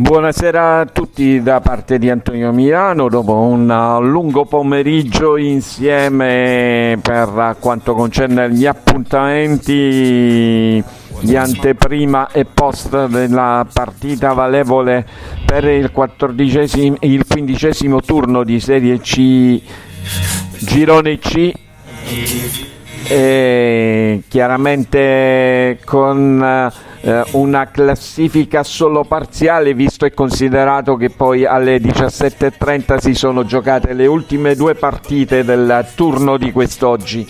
Buonasera a tutti da parte di Antonio Milano. Dopo un lungo pomeriggio insieme per quanto concerne gli appuntamenti di anteprima e post della partita valevole per il 15° turno di Serie C, Girone C, e chiaramente con una classifica solo parziale, visto e considerato che poi alle 17:30 si sono giocate le ultime due partite del turno di quest'oggi.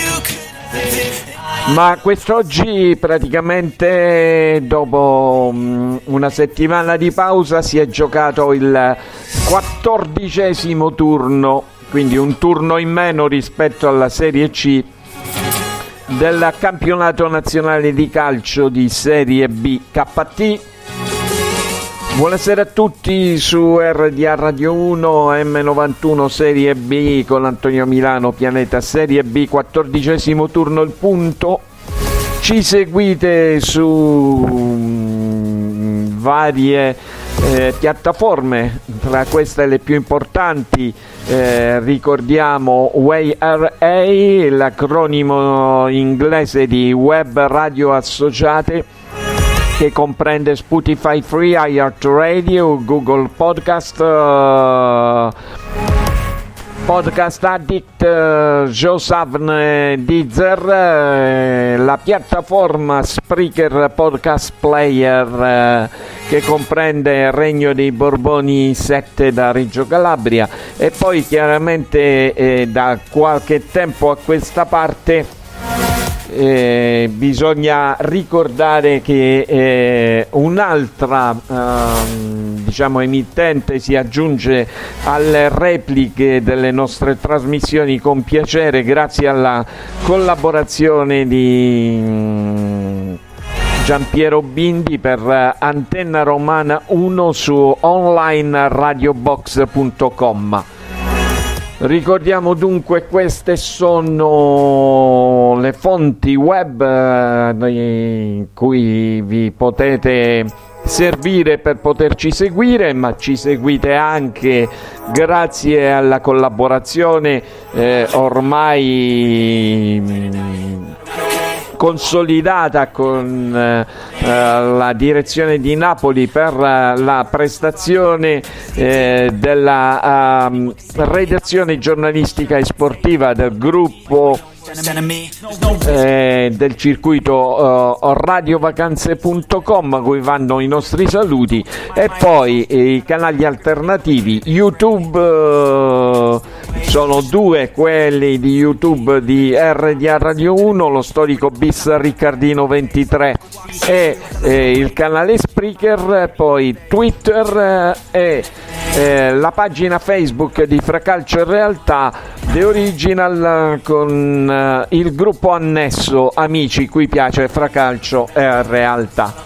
Ma quest'oggi praticamente dopo una settimana di pausa si è giocato il 14° turno, quindi un turno in meno rispetto alla Serie C del campionato nazionale di calcio di Serie B KT. Buonasera a tutti su RDA Radio 1 M91 Serie B con Antonio Milano, Pianeta Serie B, 14° turno il punto. Ci seguite su varie piattaforme, tra queste le più importanti ricordiamo WayRA, l'acronimo inglese di Web Radio Associate, che comprende Spotify Free, iHeartRadio, Google Podcast, Podcast Addict, JioSaavn, Deezer, la piattaforma Spreaker Podcast Player, che comprende Regno dei Borboni 7 da Reggio Calabria, e poi chiaramente da qualche tempo a questa parte bisogna ricordare che un'altra emittente si aggiunge alle repliche delle nostre trasmissioni con piacere, grazie alla collaborazione di Giampiero Bindi per Antenna Romana 1 su onlineradiobox.com. Ricordiamo dunque, queste sono le fonti web in cui vi potete servire per poterci seguire, ma ci seguite anche grazie alla collaborazione ormai consolidata con la direzione di Napoli per la prestazione della redazione giornalistica e sportiva del gruppo del circuito radiovacanze.com, a cui vanno i nostri saluti, e poi i canali alternativi YouTube. Sono due quelli di YouTube di RDA Radio 1, lo storico bis Riccardino 23, e il canale Spreaker, poi Twitter e la pagina Facebook di Fracalcio e Realtà The Original, con il gruppo annesso Amici cui piace Fracalcio e Realtà.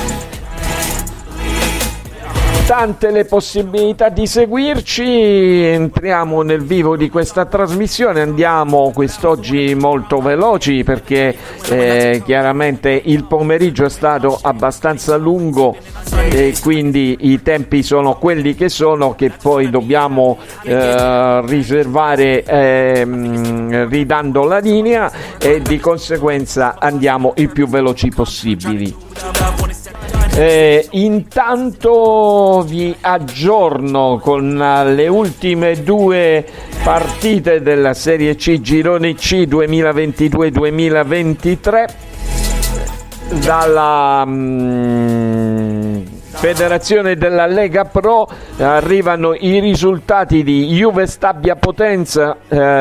Tante le possibilità di seguirci, entriamo nel vivo di questa trasmissione. Andiamo quest'oggi molto veloci perché chiaramente il pomeriggio è stato abbastanza lungo e quindi i tempi sono quelli che sono, che poi dobbiamo riservare ridando la linea, e di conseguenza andiamo il più veloci possibili. Intanto vi aggiorno con le ultime due partite della Serie C Girone C 2022-2023 dalla Federazione della Lega Pro. Arrivano i risultati di Juve Stabia Potenza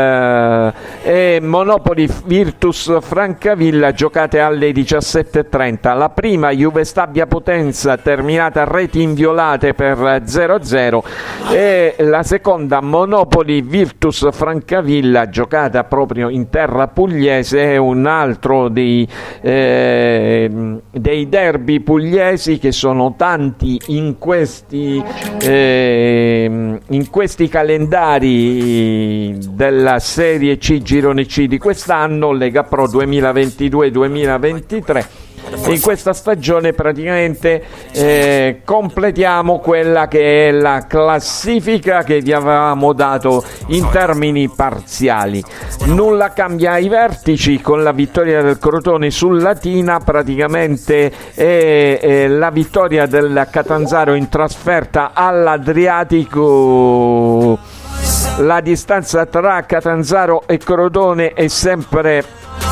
e Monopoli Virtus Francavilla, giocate alle 17:30. La prima, Juve Stabia Potenza, terminata a reti inviolate per 0-0, e la seconda, Monopoli Virtus Francavilla, giocata proprio in terra pugliese. È un altro dei derby pugliesi, che sono tanti in questi calendari della Serie C Girone C di quest'anno, Lega Pro 2022-2023. e in questa stagione praticamente completiamo quella che è la classifica che vi avevamo dato in termini parziali. Nulla cambia ai vertici con la vittoria del Crotone sul Latina, praticamente è la vittoria del Catanzaro in trasferta all'Adriatico. La distanza tra Catanzaro e Crotone è sempre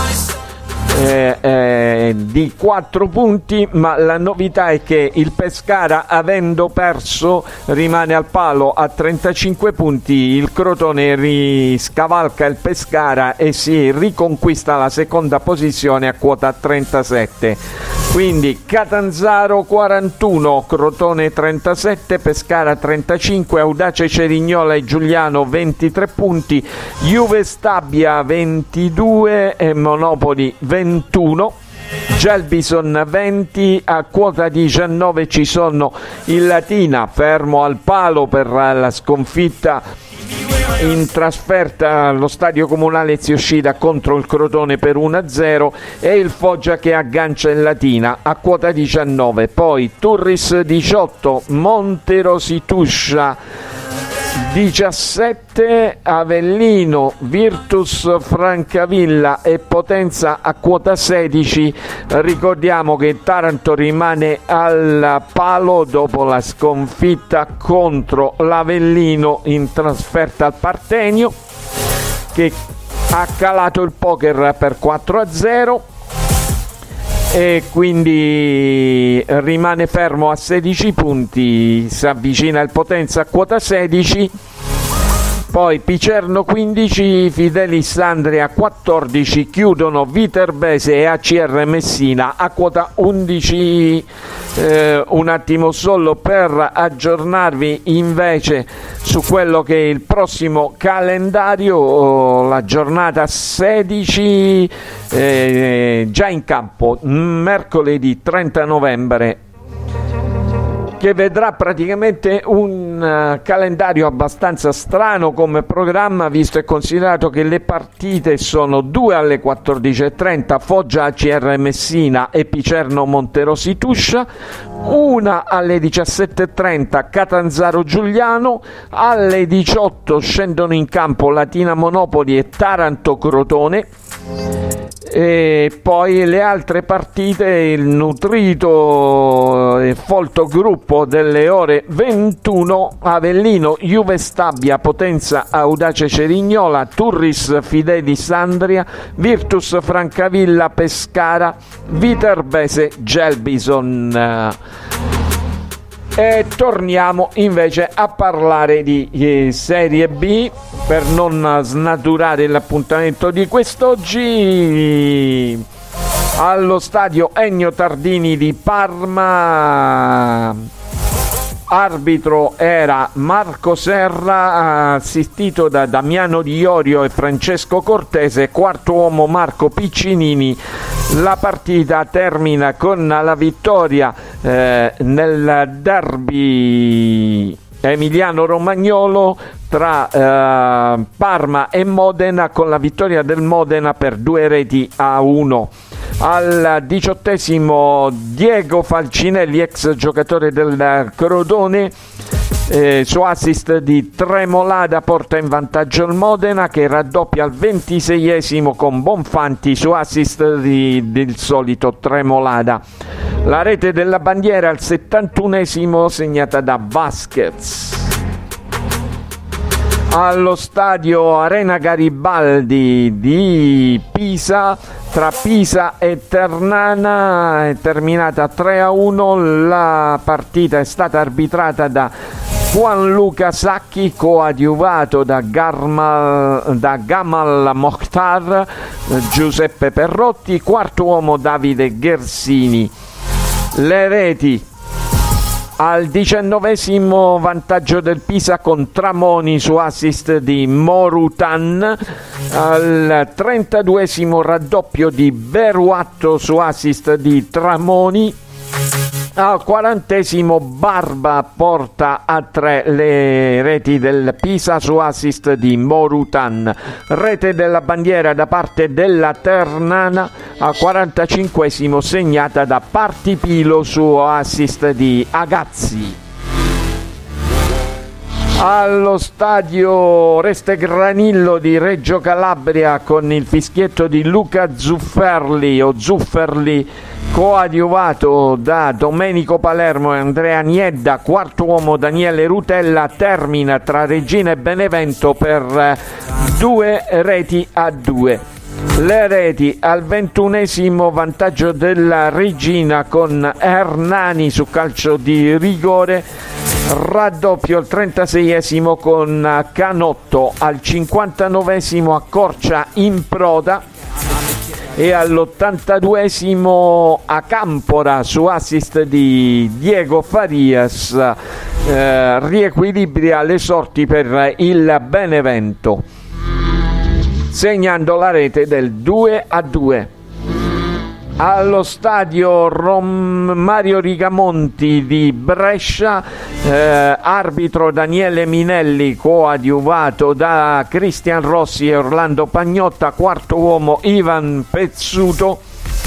di 4 punti, ma la novità è che il Pescara, avendo perso, rimane al palo a 35 punti. Il Crotone riscavalca il Pescara e si riconquista la seconda posizione a quota 37. Quindi Catanzaro 41, Crotone 37, Pescara 35, Audace Cerignola e Giuliano 23 punti, Juve Stabia 22 e Monopoli 21. Gelbison 20, a quota 19 ci sono il Latina fermo al palo per la sconfitta in trasferta allo stadio comunale Zio Scida contro il Crotone per 1-0 e il Foggia che aggancia in Latina a quota 19. Poi Turris 18, Monterosi Tuscia 17, Avellino, Virtus Francavilla e Potenza a quota 16. Ricordiamo che Taranto rimane al palo dopo la sconfitta contro l'Avellino in trasferta al Partenio, che ha calato il poker per 4-0 e quindi rimane fermo a 16 punti, si avvicina il Potenza a quota 16. Poi Picerno 15, Fidelis Andria 14, chiudono Viterbese e ACR Messina a quota 11. Un attimo solo per aggiornarvi invece su quello che è il prossimo calendario, la giornata 16 già in campo mercoledì 30 novembre, che vedrà praticamente un calendario abbastanza strano come programma, visto e considerato che le partite sono 2 alle 14:30, Foggia ACR Messina e Picerno Monterosi Tuscia, una alle 17:30 Catanzaro Giuliano, alle 18 scendono in campo Latina Monopoli e Taranto Crotone. E poi le altre partite, il nutrito e folto gruppo delle ore 21, Avellino, Juve Stabia, Potenza, Audace Cerignola, Turris Fidelis Andria, Virtus Francavilla, Pescara, Viterbese, Gelbison. E torniamo invece a parlare di Serie B per non snaturare l'appuntamento di quest'oggi. Allo stadio Ennio Tardini di Parma, arbitro era Marco Serra, assistito da Damiano Di Iorio e Francesco Cortese, quarto uomo Marco Piccinini. La partita termina con la vittoria nel derby emiliano-romagnolo tra Parma e Modena, con la vittoria del Modena per 2-1. Al 18° Diego Falcinelli, ex giocatore del Crotone, su assist di Tremolada porta in vantaggio il Modena, che raddoppia al 26° con Bonfanti su assist del solito Tremolada. La rete della bandiera al 71° segnata da Vasquez. Allo stadio Arena Garibaldi di Pisa, tra Pisa e Ternana, è terminata 3-1. La partita è stata arbitrata da Gianluca Sacchi, coadiuvato da Gamal Mokhtar, Giuseppe Perrotti, quarto uomo Davide Ghersini. Le reti: al 19° vantaggio del Pisa con Tramoni su assist di Morutan, al 32° raddoppio di Beruatto su assist di Tramoni, Al 40° Barba porta a 3 le reti del Pisa su assist di Morutan. Rete della bandiera da parte della Ternana al 45° segnata da Partipilo su assist di Agazzi. Allo stadio Reste Granillo di Reggio Calabria, con il fischietto di Luca Zufferli coadiuvato da Domenico Palermo e Andrea Niedda, quarto uomo Daniele Rutella, termina tra Regina e Benevento per 2-2. Le reti: al 21° vantaggio della Regina con Hernani su calcio di rigore, raddoppio al 36° con Canotto, al 59° accorcia in Proda e all'82° a Campora su assist di Diego Farias riequilibria le sorti per il Benevento, segnando la rete del 2-2. Allo stadio Mario Rigamonti di Brescia, arbitro Daniele Minelli coadiuvato da Cristian Rossi e Orlando Pagnotta, quarto uomo Ivan Pezzuto.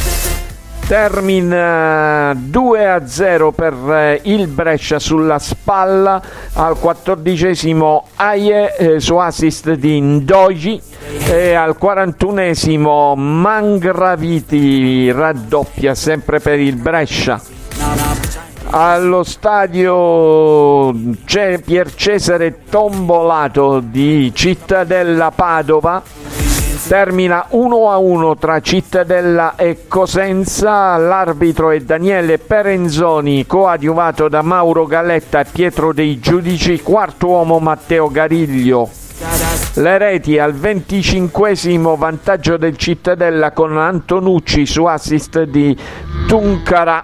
Termina 2-0 per il Brescia sulla spalla. Al 14° Aie su assist di Ndoji e al 41° Mangraviti raddoppia sempre per il Brescia. Allo stadio Pier Cesare Tombolato di Cittadella Padova termina 1-1 tra Cittadella e Cosenza. L'arbitro è Daniele Perenzoni coadiuvato da Mauro Galetta e Pietro Dei Giudici, quarto uomo Matteo Gariglio. Le reti: al 25° vantaggio del Cittadella con Antonucci su assist di Tunkara.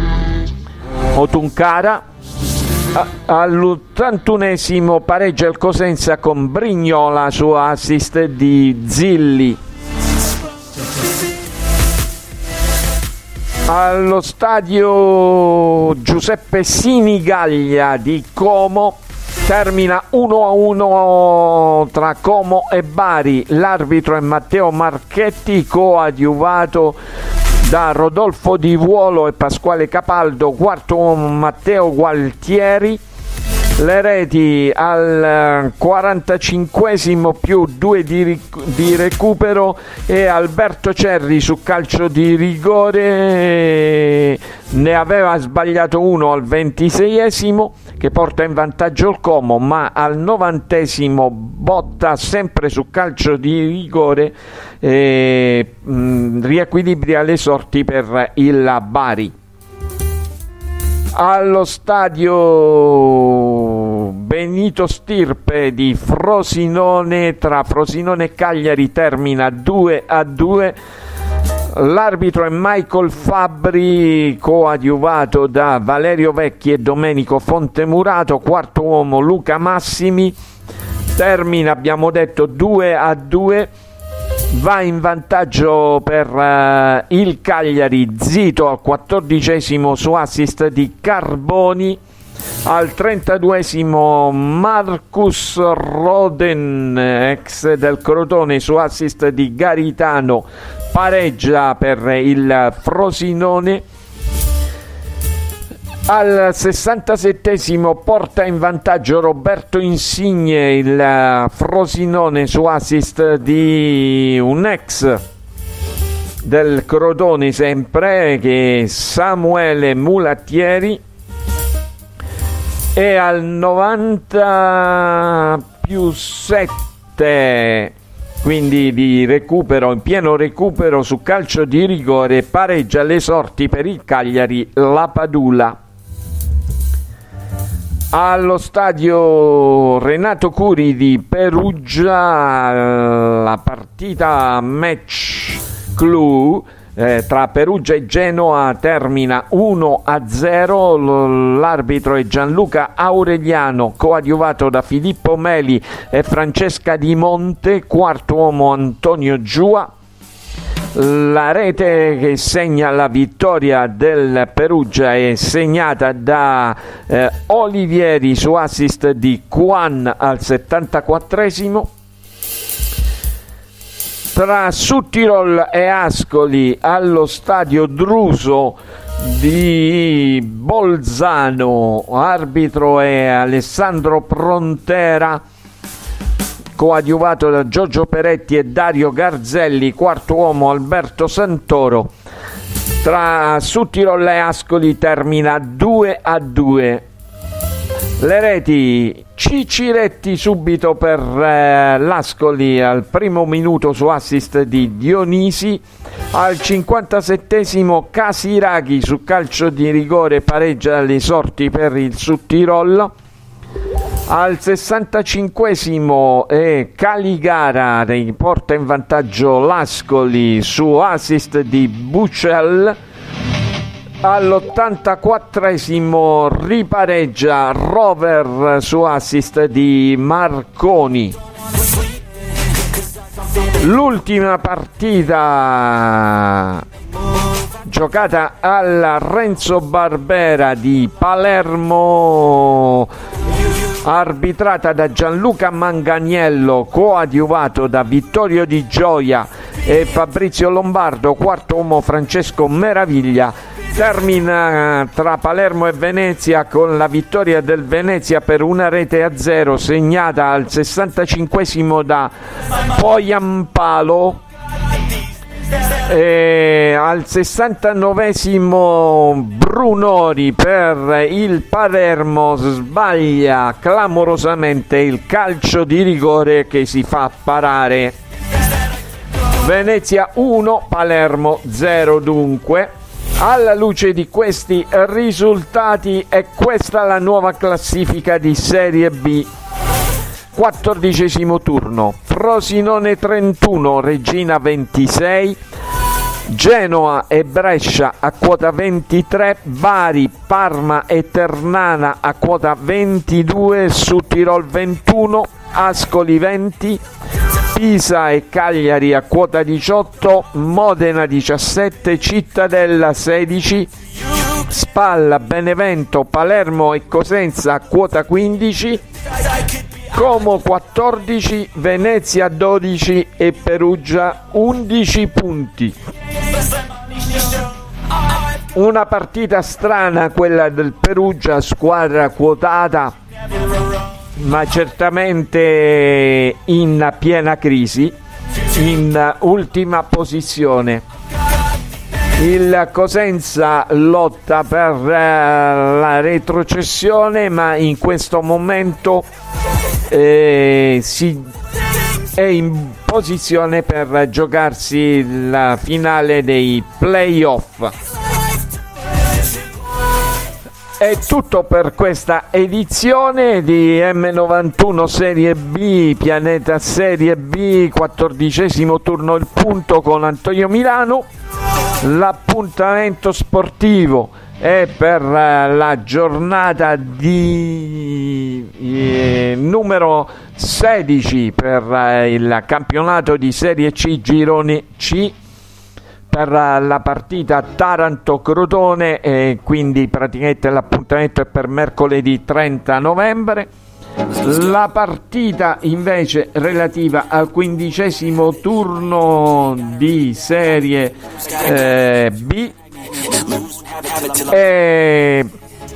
All'81° pareggia il Cosenza con Brignola su assist di Zilli. Allo stadio Giuseppe Sinigaglia di Como termina 1-1 tra Como e Bari. L'arbitro è Matteo Marchetti coadiuvato da Rodolfo Di Vuolo e Pasquale Capaldo, quarto uomo Matteo Gualtieri. Le reti: al 45° più 2 di recupero e Alberto Cerri su calcio di rigore, ne aveva sbagliato uno al 26° che porta in vantaggio il Como, ma al 90° botta sempre su calcio di rigore e riequilibria le sorti per il Bari. Allo stadio Benito Stirpe di Frosinone, tra Frosinone e Cagliari, termina 2-2. L'arbitro è Michael Fabbri coadiuvato da Valerio Vecchi e Domenico Fontemurato, quarto uomo Luca Massimi. Termina, abbiamo detto, 2-2. Va in vantaggio per il Cagliari Zito al 14° su assist di Carboni. Al 32° Marcus Roden, ex del Crotone, su assist di Garitano, pareggia per il Frosinone. Al 67° porta in vantaggio Roberto Insigne, il Frosinone, su assist di un ex del Crotone sempre, che è Samuele Mulattieri. E al 90+7, quindi di recupero, in pieno recupero su calcio di rigore, pareggia le sorti per il Cagliari la Padula. Allo stadio Renato Curi di Perugia, la partita match clou tra Perugia e Genoa termina 1-0. L'arbitro è Gianluca Aureliano coadiuvato da Filippo Meli e Francesca Di Monte, quarto uomo Antonio Giua. La rete che segna la vittoria del Perugia è segnata da Olivieri su assist di Juan al 74esimo. Tra Südtirol e Ascoli allo stadio Druso di Bolzano, arbitro è Alessandro Prontera, coadiuvato da Giorgio Peretti e Dario Garzelli, quarto uomo Alberto Santoro. Tra Südtirol e Ascoli termina 2-2. Le reti: Ciciretti subito per l'Ascoli al primo minuto su assist di Dionisi, al 57esimo Casiraghi su calcio di rigore pareggia le sorti per il Südtirol. Al 65esimo Caligara riporta in vantaggio l'Ascoli su assist di Bucel. All'84esimo ripareggia Rover su assist di Marconi. L'ultima partita giocata alla Renzo Barbera di Palermo, arbitrata da Gianluca Manganiello, coadiuvato da Vittorio Di Gioia e Fabrizio Lombardo, quarto uomo Francesco Meraviglia. Termina tra Palermo e Venezia con la vittoria del Venezia per 1-0 segnata al 65esimo da Poyampalo. Al 69esimo Brunori per il Palermo sbaglia clamorosamente il calcio di rigore che si fa parare. Venezia 1, Palermo 0 dunque. Alla luce di questi risultati è questa la nuova classifica di Serie B. 14° turno: Frosinone 31, Reggina 26, Genoa e Brescia a quota 23, Bari, Parma e Ternana a quota 22, Südtirol 21, Ascoli 20, Pisa e Cagliari a quota 18, Modena 17, Cittadella 16, Spalla, Benevento, Palermo e Cosenza a quota 15, Como 14, Venezia 12 e Perugia 11 punti. Una partita strana quella del Perugia, squadra quotata ma certamente in piena crisi, in ultima posizione. Il Cosenza lotta per la retrocessione, ma in questo momento è in posizione per giocarsi la finale dei playoff. È tutto per questa edizione di M91 Serie B, Pianeta Serie B, 14° turno il punto con Antonio Milano. L'appuntamento sportivo è per la giornata di numero 16 per il campionato di Serie C Girone C, per la partita Taranto-Crotone, e quindi praticamente l'appuntamento è per mercoledì 30 novembre. La partita invece relativa al 15° turno di Serie B è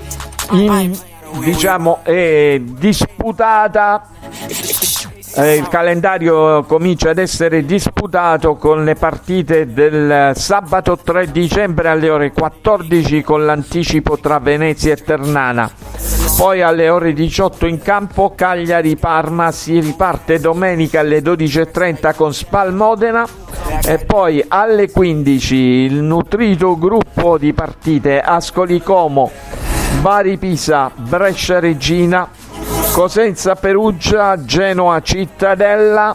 disputata. Il calendario comincia ad essere disputato con le partite del sabato 3 dicembre alle ore 14 con l'anticipo tra Venezia e Ternana. Poi alle ore 18 in campo Cagliari-Parma, si riparte domenica alle 12:30 con Spal Modena e poi alle 15 il nutrito gruppo di partite Ascoli-Como, Bari-Pisa, Brescia-Reggina, Cosenza-Perugia, Genoa-Cittadella,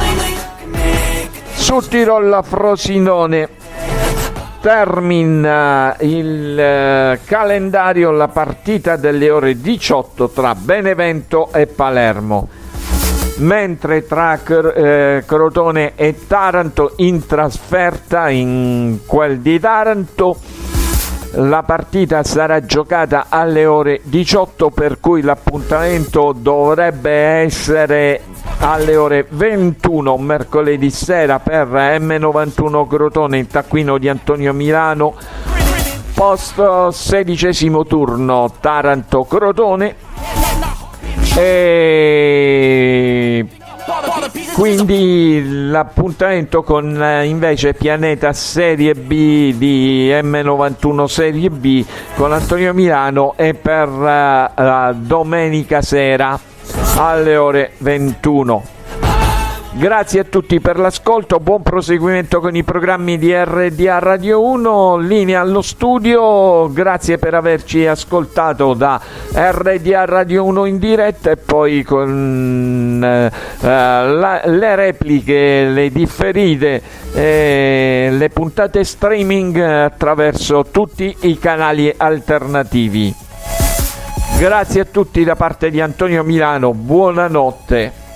Südtirol-Frosinone. Termina il calendario la partita delle ore 18 tra Benevento e Palermo. mentre tra Crotone e Taranto in trasferta in quel di Taranto la partita sarà giocata alle ore 18, per cui l'appuntamento dovrebbe essere alle ore 21 mercoledì sera per M91 Crotone, il taccuino di Antonio Milano, post 16° turno Taranto-Crotone, e quindi l'appuntamento con invece Pianeta Serie B di M91 Serie B con Antonio Milano è per domenica sera alle ore 21. Grazie a tutti per l'ascolto, buon proseguimento con i programmi di RDA Radio 1, linea allo studio, grazie per averci ascoltato da RDA Radio 1 in diretta e poi con le repliche, le differite, le puntate streaming attraverso tutti i canali alternativi. Grazie a tutti da parte di Antonio Milano, buonanotte.